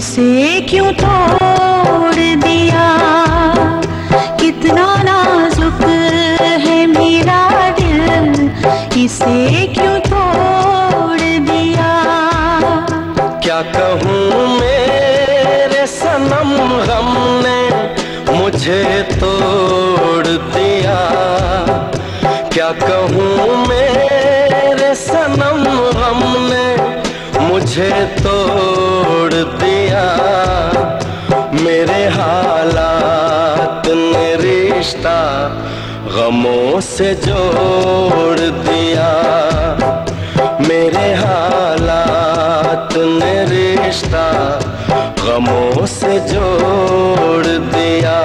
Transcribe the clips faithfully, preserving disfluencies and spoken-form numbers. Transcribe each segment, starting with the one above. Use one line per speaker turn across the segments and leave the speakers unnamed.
इसे क्यों तोड़ दिया। कितना नाजुक है मेरा दिल, इसे क्यों तोड़ दिया।
क्या कहूँ मेरे सनम गम ने मुझे तोड़ दिया। क्या कहूँ मेरे सनम गम ने मुझे तोड़ दिया। मेरे हालात ने रिश्ता गमों से जोड़ दिया। मेरे हालात ने रिश्ता गमों से जोड़ दिया।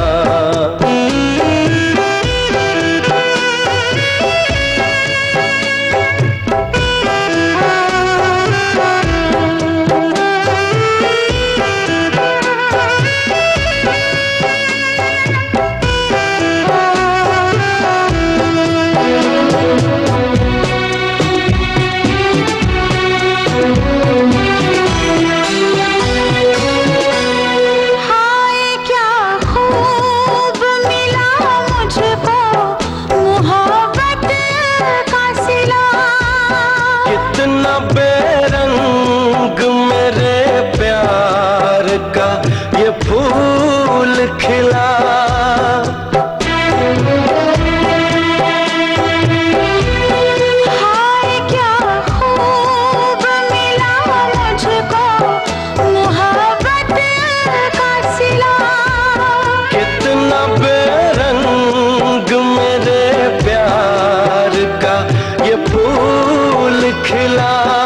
बेरंग मेरे प्यार का ये फूल खिला।
हाय क्या खूब मिला मुझको मोहब्बत का सिला।
कितना बेरंग मेरे प्यार का ये फूल खिला।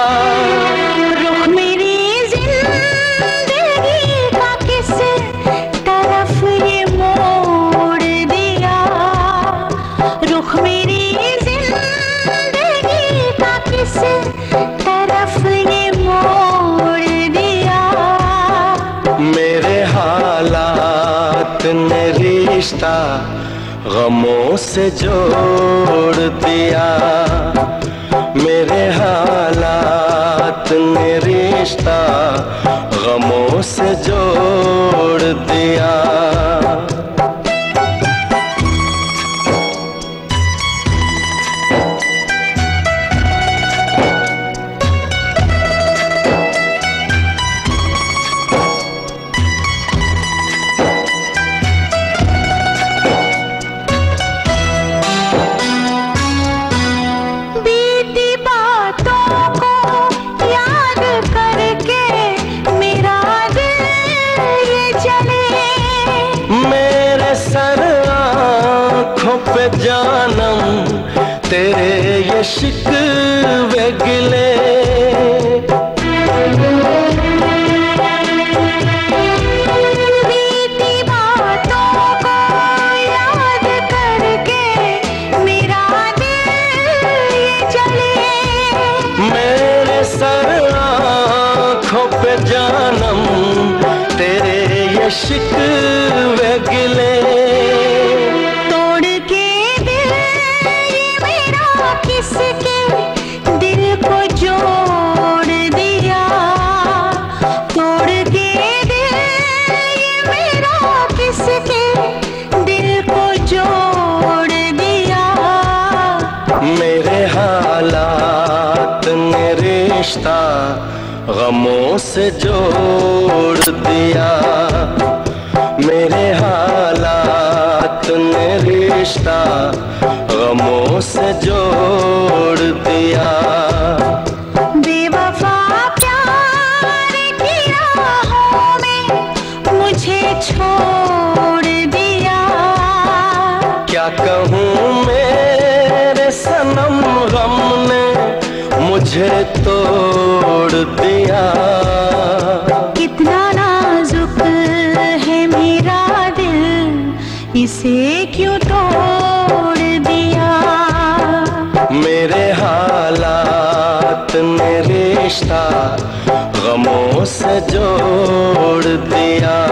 मेरे हालात ने रिश्ता गमों से जोड़ दिया। मेरे हालात ने रिश्ता गमों से जोड़ दिया। पे जानम तेरे ये शिकवे गिले।
बीती बातों को याद करके मेरा दिल ये जले।
मेरे सर आँखों पे जानम तेरे ये शिकवे गिले।
किसके दिल को जोड़ दिया। तोड़ के दिल ये मेरा किसके दिल को जोड़ दिया।
मेरे हालात ने रिश्ता गमों से जोड़ दिया। मेरे हालात ने रिश्ता गमों से जोड़ दिया।
बेवफा प्यार की राहों में मुझे छोड़ दिया।
क्या कहूँ मेरे सनम गम ने मुझे तोड़ दिया।
कितना नाजुक है मेरा दिल, इसे क्यों तोड़ दिया।
मेरे हालात ने रिश्ता गमों से जोड़ दिया।